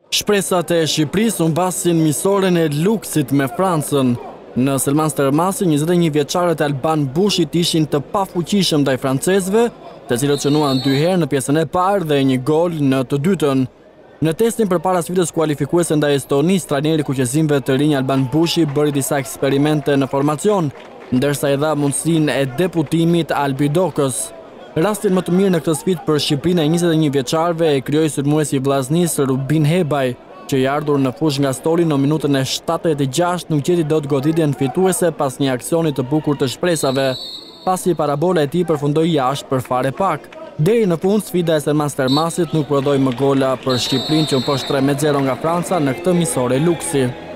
Shpresat e Shqipërisë humbasin misoren e luksit me Francën. Në Selman Stermasi, 21 vjeçarët e Alban Bushit ishin të pafuqishëm ndaj francezëve, të cilët shënuan 2 herë në pjesën e parë dhe 1 gol në të dytën. Në testin përpara sfidës kualifikuese ndaj Estonisë, trajneri kuqezimve të rinj Alban Bushi bëri disa eksperimente në formacion, ndërsa i dha mundësinë e deputimit Albi Dokës. Rastin më të mirë në këtë sfidë për Shqipërinë e 21 vjeçarëve e krijoi sulmuesi i Vllaznisë Rubin Hebaj, që i ardhur në fushë nga stoli në minutën e 76 nuk gjeti dot goditjen fituese pas një aksioni të bukur të shpresave, pasi parabola e tij përfundoi jashtë për fare pak. Deri në fund, sfida e Selman Stermasit nuk prodhoi më gola për Shqipërinë që u mposh 3-0 nga Franca në këtë misore luksi.